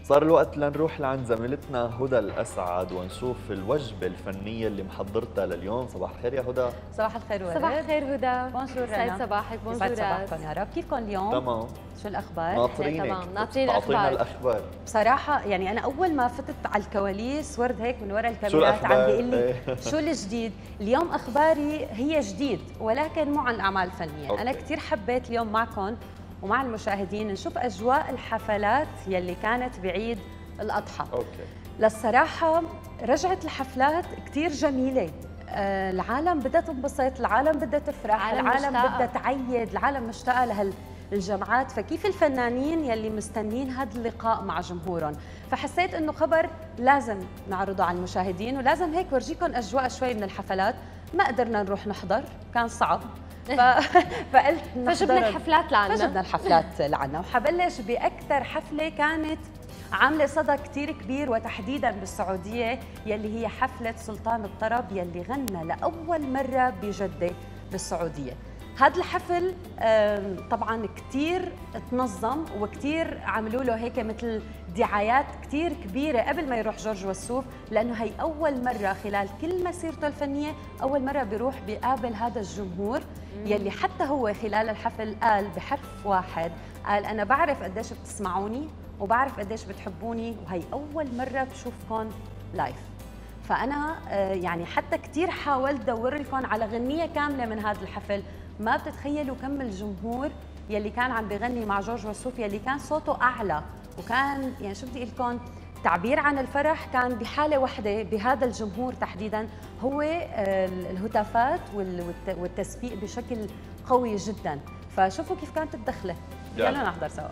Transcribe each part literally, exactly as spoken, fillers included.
صار الوقت لنروح لعند زميلتنا هدى الأسعد ونشوف الوجبة الفنية اللي محضرتها لليوم. صباح الخير يا هدى. صباح الخير ورد. صباح الخير هدى. بونجور سعد رنا. صباحك. بونجور سعد صباحكم يا رب. كيفكم اليوم؟ تمام. شو الأخبار؟ ناطرينك. تمام، ناطرين تعطينا الأخبار. الأخبار. بصراحة يعني أنا أول ما فتت على الكواليس ورد هيك من وراء شو الكاميرات عم الأخبار؟ بيقول لي إيه. شو الجديد؟ اليوم أخباري هي جديد ولكن مو عن الأعمال الفنية. أوكي. أنا كثير حبيت اليوم معكم ومع المشاهدين نشوف أجواء الحفلات يلي كانت بعيد الأضحى. أوكي. للصراحة رجعت الحفلات كثير جميلة. آه، العالم بدها تنبسط، العالم بدها تفرح، العالم العالم مشتاقة. بدها تعيد، العالم مشتاقة لهالجمعات، فكيف الفنانين يلي مستنين هذا اللقاء مع جمهورهم، فحسيت انه خبر لازم نعرضه على المشاهدين ولازم هيك ورجيكم اجواء شوي من الحفلات. ما قدرنا نروح نحضر، كان صعب. ف... فقلت نحضر. فجبنا الحفلات لعنا. فجبنا الحفلات لعنا وحبلش باكثر حفله كانت عامله صدى كثير كبير وتحديدا بالسعوديه يلي هي حفله سلطان الطرب يلي غنى لاول مره بجده بالسعوديه. هذا الحفل آم، طبعا كثير تنظم وكثير عملوا له هيك مثل دعايات كثير كبيره قبل ما يروح جورج وسوف، لانه هي اول مره خلال كل مسيرته الفنيه اول مره بيروح بيقابل هذا الجمهور يلي حتى هو خلال الحفل قال بحرف واحد، قال انا بعرف قديش بتسمعوني وبعرف قديش بتحبوني وهي اول مره بشوفكم لايف. فانا آه، يعني حتى كثير حاولت ادور لكم على غنيه كامله من هذا الحفل. ما بتتخيلوا كم الجمهور يلي كان عم بيغني مع جورج وسوف يلي كان صوته اعلى، وكان يعني شو بدي اقول لكم تعبير عن الفرح كان بحاله واحده بهذا الجمهور تحديدا هو آه، الهتافات وال- والت- والتصفيق بشكل قوي جدا. فشوفوا كيف كانت الدخله. يلا. يلا نحضر سوا.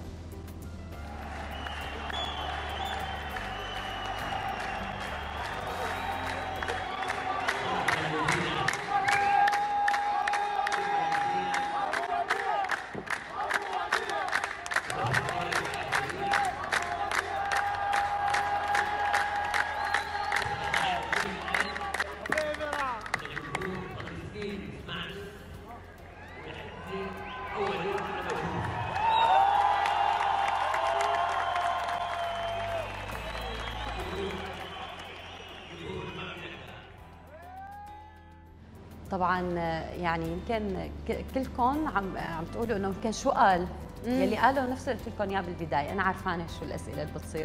طبعا يعني يمكن ك- كلكم عم عم تقولوا انه يمكن شو قال يلي قالوا نفس اللي قلت لكم اياه بالبدايه. انا عرفانه شو الاسئله اللي بتصير.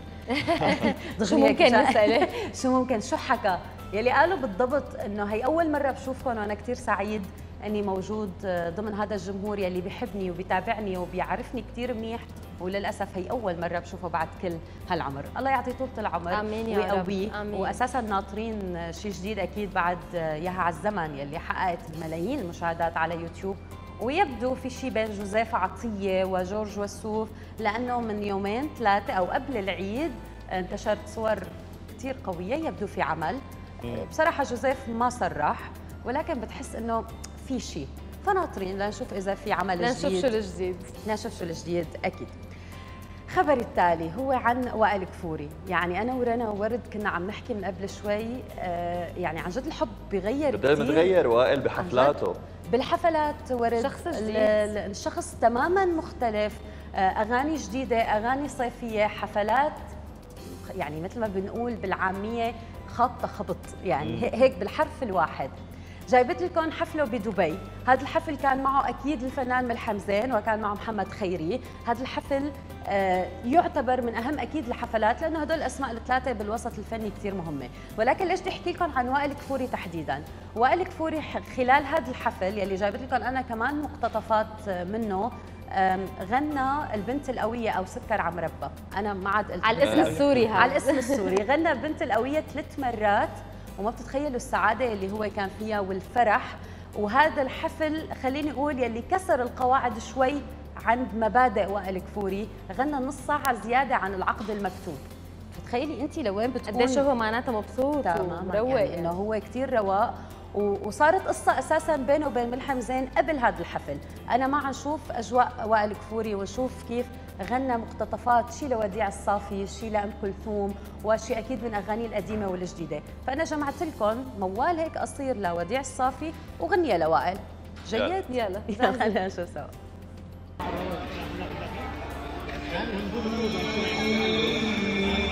شو ممكن نسأله؟ شو ممكن شو حكى يلي قالوا بالضبط انه هي اول مره بشوفكم وانا كثير سعيد اني موجود ضمن هذا الجمهور يلي بيحبني وبيتابعني وبيعرفني كثير منيح، وللاسف هي اول مره بشوفه بعد كل هالعمر. الله يعطيه طولة العمر آمين يا رب. ويقويه. آمين. واساسا ناطرين شيء جديد اكيد بعد ياها على الزمن يلي حققت ملايين المشاهدات على يوتيوب، ويبدو في شيء بين جوزيف عطيه وجورج وسوف، لانه من يومين ثلاثه او قبل العيد انتشرت صور كثير قويه يبدو في عمل. بصراحه جوزيف ما صرح ولكن بتحس انه في شيء، فناطرين لنشوف اذا في عمل لنشوف جديد. شو الجديد. لنشوف شو الجديد اكيد. خبري التالي هو عن وائل كفوري. يعني انا ورنا وورد كنا عم نحكي من قبل شوي آه يعني عن جد الحب بيغير قد ايه كثير متغير وائل بحفلاته. بالحفلات ورد. شخص جديد. ال- ال- الشخص تماما مختلف. آه اغاني جديده، اغاني صيفيه، حفلات يعني مثل ما بنقول بالعاميه خاطه خبط، يعني هي- هيك بالحرف الواحد. جايبت لكم حفله بدبي. هذا الحفل كان معه اكيد الفنان ملحم زين وكان معه محمد خيري. هذا الحفل آه، يعتبر من اهم اكيد الحفلات لانه هدول الاسماء الثلاثه بالوسط الفني كثير مهمه، ولكن ليش بدي احكي لكم عن وائل كفوري تحديدا؟ وائل كفوري ح- خلال هذا الحفل يلي جايبت لكم انا كمان مقتطفات منه، آم، غنى البنت القويه او سكر عم ربى. انا ما عاد قلت على الاسم السوري هذا. على الاسم السوري. غنى بنت القويه ثلاث مرات وما بتتخيلوا السعاده اللي هو كان فيها والفرح. وهذا الحفل خليني اقول يلي كسر القواعد شوي عند مبادئ وائل كفوري، غنى نص ساعه زياده عن العقد المكتوب. فتخيلي انت لوين بتكون قديش هو معناتها مبسوط تماما، ومروق يعني انه هو كثير رواق. و- وصارت قصه اساسا بينه وبين ملحم زين قبل هذا الحفل. انا ما عم نشوف اجواء وائل كفوري ونشوف كيف غنى مقتطفات، شي لوديع الصافي، شي لأم كلثوم، وشي اكيد من اغاني القديمه والجديده. فانا جمعت لكم موال هيك قصير لوديع الصافي وغنيه لوائل. جيد؟ يلا يلا نشوف سوا. Thank you.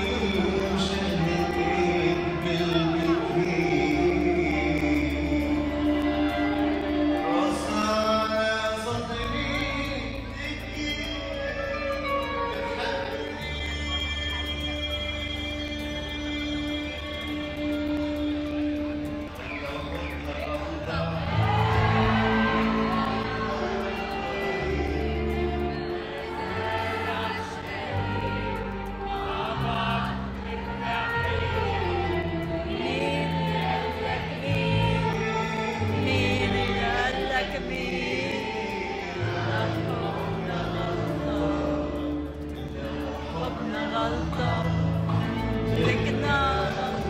عالطب تكنا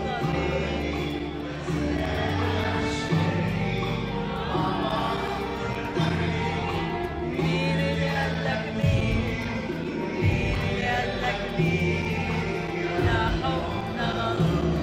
مين اللي قالك مين مين اللي قالك مين لا حبنا غلط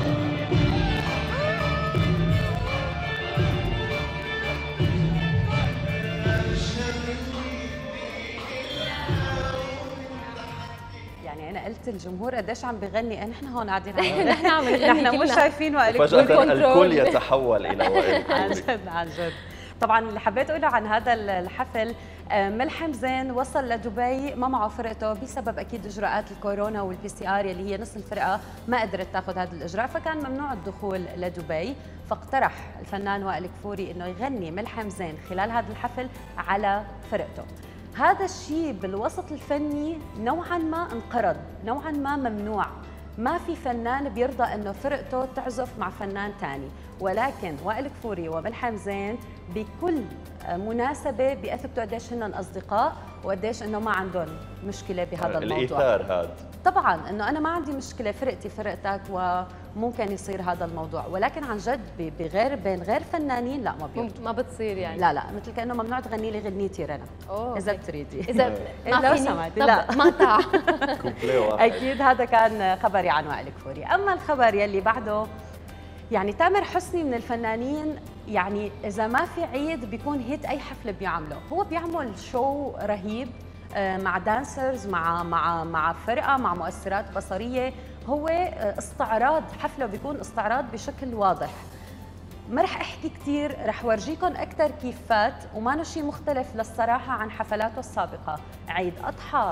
يعني انا قلت الجمهور قديش عم بغني نحن هون قاعدين عم نحن عم نغني نحن مش كلنا. شايفين وائل فجأة كفوري. الكل يتحول إلى وائل عن كفوري. جد عن جد. طبعا اللي حبيت اقوله عن هذا الحفل، آه، ملحم زين وصل لدبي ما معه فرقته بسبب اكيد اجراءات الكورونا والبي سي ار اللي هي نص الفرقه ما قدرت تاخذ هذا الاجراء، فكان ممنوع الدخول لدبي، فاقترح الفنان وائل كفوري انه يغني ملحم زين خلال هذا الحفل على فرقته. هذا الشيء بالوسط الفني نوعا ما انقرض، نوعا ما ممنوع، ما في فنان بيرضى انه فرقته تعزف مع فنان ثاني، ولكن وائل كفوري وملحم زين بكل مناسبه بيثبتوا قديش هن اصدقاء وقديش انه ما عندهم مشكله بهذا الموضوع. الإيثار هذا طبعا انه انا ما عندي مشكله، فرقتي فرقتك وممكن يصير هذا الموضوع، ولكن عن جد بغير بين غير فنانين لا ما بيرضوا. ما بتصير يعني. لا لا مثل كانه ممنوع تغني لي غنيتي رنا أوه. اذا بتريدي. اذا لو ما سمحتي فيني لا طب مقطع. كوبليه واحد. اكيد هذا كان خبري عن وائل كفوري. اما الخبر يلي بعده، يعني تامر حسني من الفنانين يعني اذا ما في عيد بيكون هيت اي حفله بيعمله، هو بيعمل شو رهيب مع دانسرز، مع مع مع فرقه، مع مؤثرات بصريه، هو استعراض، حفله بيكون استعراض بشكل واضح. ما رح احكي كثير، رح ورجيكم اكثر كيف فات، وما شيء مختلف للصراحه عن حفلاته السابقه، عيد اضحى،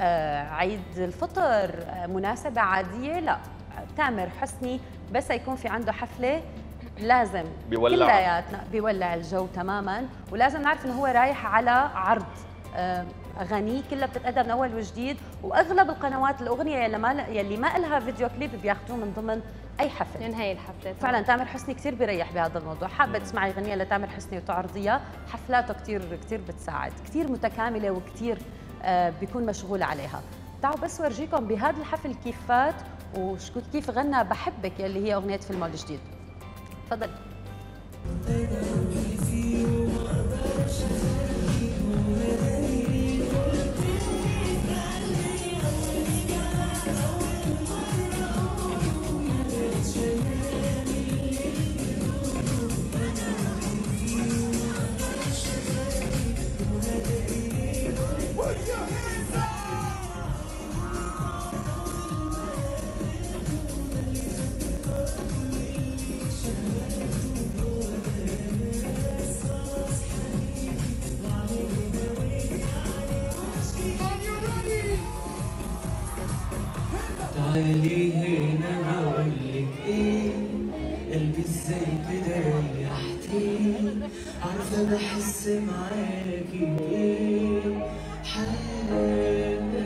عيد الفطر، مناسبه عاديه، لا تامر حسني بس يكون في عنده حفله لازم بيولع كلياتنا بيولع الجو تماما، ولازم نعرف انه هو رايح على عرض اغانيه كلها بتتقدم من اول وجديد، واغلب القنوات الاغنيه يلي ما يلي ما لها فيديو كليب بياخذوه من ضمن اي حفل. ينهي الحفله فعلا تامر حسني كثير بيريح بهذا الموضوع، حابه تسمعي اغنيه لتامر حسني وتعرضيها، حفلاته كثير كثير بتساعد، كثير متكامله وكثير آه بيكون مشغول عليها. تعالوا بس ورجيكم بهذا الحفل كيف فات وكيف غنى بحبك يلي هي اغنيه فيلمه الجديد. تفضل. تعالي هنا هقولك ايه، قلبي ازاي كده ريحتي، عارفة بحس معاكي ايه، حنان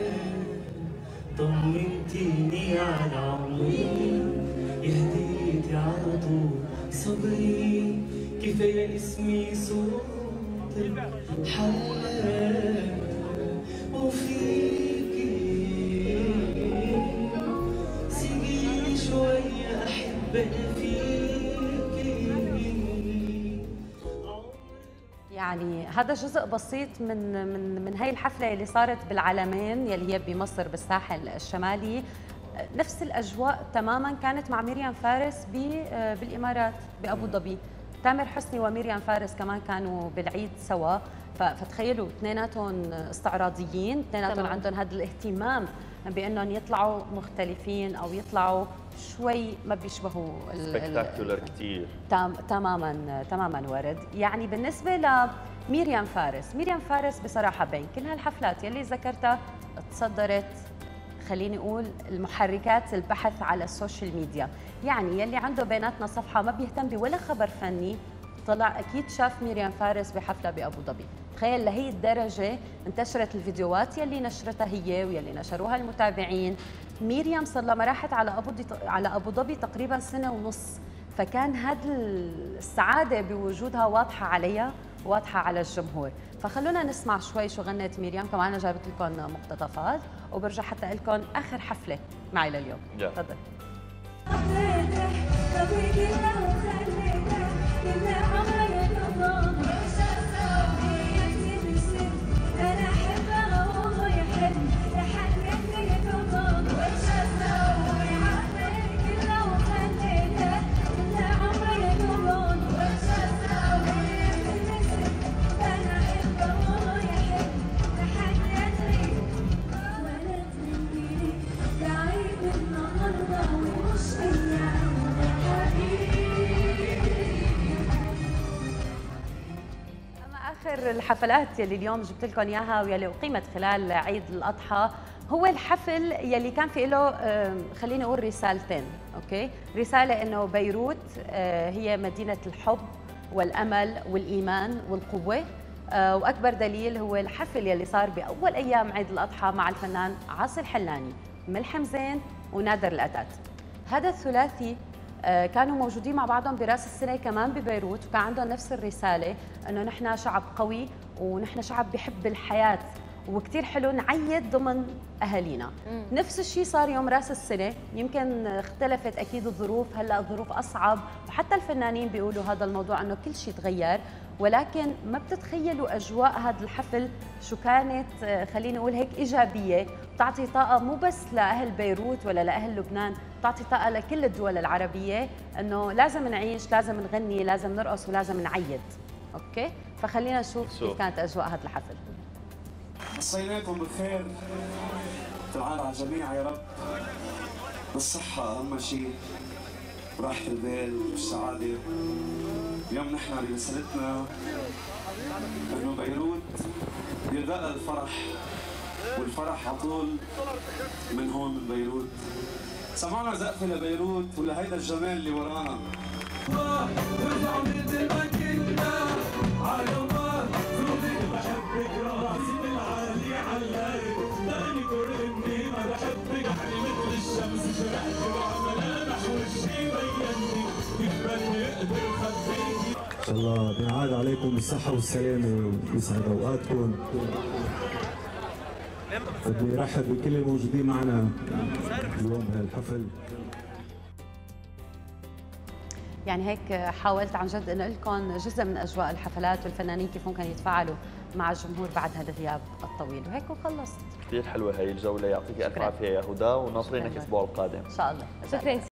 طمنتيني على عمري، يهديتي على طول صبري، كفاية اسمي صوتك حنان وفيكي شوية أحب أنا فيكي. يعني هذا جزء بسيط من من من هي الحفله اللي صارت بالعلمين يلي هي بمصر بالساحل الشمالي، نفس الاجواء تماما كانت مع مريم فارس بالامارات بابو ظبي. تامر حسني ومريم فارس كمان كانوا بالعيد سوا، فتخيلوا اثنيناتهم استعراضيين، اثنيناتهم عندهم هذا الاهتمام بانهم يطلعوا مختلفين او يطلعوا شوي ما بيشبهوا سبكتاكولر كثير. تماما تماما ورد. يعني بالنسبه لمريم فارس، مريم فارس بصراحه بين كل هالحفلات يلي ذكرتها تصدرت خليني اقول المحركات البحث على السوشيال ميديا، يعني يلي عنده بيناتنا صفحه ما بيهتم بولا خبر فني طلع اكيد شاف مريم فارس بحفله بابو ظبي. تخيل لهي الدرجه انتشرت الفيديوهات يلي نشرتها هي ويلي نشروها المتابعين. مريم صار لها ما راحت على ابو على ابو ظبي تقريبا سنه ونص، فكان هذه السعاده بوجودها واضحه عليها، واضحه على الجمهور. فخلونا نسمع شوي شو غنت مريم، كمان انا جايبت لكم مقتطفات وبرجع حتى لكم اخر حفله معي لليوم. تفضل. الحفلات يلي اليوم جبت لكم اياها ويلي اقيمت خلال عيد الاضحى هو الحفل يلي كان في له خليني اقول رسالتين، اوكي؟ رساله انه بيروت هي مدينه الحب والامل والايمان والقوه، واكبر دليل هو الحفل يلي صار باول ايام عيد الاضحى مع الفنان عاصي الحلاني، ملحم زين ونادر الاتات. هذا الثلاثي كانوا موجودين مع بعضهم براس السنه كمان ببيروت، وكان عندهم نفس الرساله انه نحن شعب قوي ونحن شعب بيحب الحياه وكثير حلو نعيد ضمن اهالينا. مم. نفس الشيء صار يوم راس السنه، يمكن اختلفت اكيد الظروف، هلا الظروف اصعب وحتى الفنانين بيقولوا هذا الموضوع انه كل شيء تغير، ولكن ما بتتخيلوا اجواء هذا الحفل شو كانت خليني اقول هيك ايجابيه، بتعطي طاقه مو بس لاهل بيروت ولا لاهل لبنان، بتعطي طاقه لكل الدول العربيه انه لازم نعيش، لازم نغني، لازم نرقص ولازم نعيد. اوكي؟ فخلينا نشوف كيف كانت اجواء هذا الحفل. مسيناكم بالخير، تعال على الجميع يا رب، بالصحة أهم شيء، راحة البال والسعادة. اليوم نحن برسالتنا إنه بيروت بيرتقى الفرح، والفرح على طول من هون من بيروت. سمعنا زقفة لبيروت ولهيدا الجمال اللي ورانا. ان شاء الله بينعاد عليكم بالصحة والسلامة ويسعد اوقاتكم. بدي ارحب بكل الموجودين معنا اليوم بهالحفل. يعني هيك حاولت عن جد انقل لكم جزء من اجواء الحفلات والفنانين كيف ممكن يتفاعلوا مع الجمهور بعد هذا الغياب الطويل، وهيك وخلصت. كثير حلوه هي الجوله، يعطيكي الف عافيه يا هدى وناصرينك الاسبوع القادم ان شاء الله. شكرا.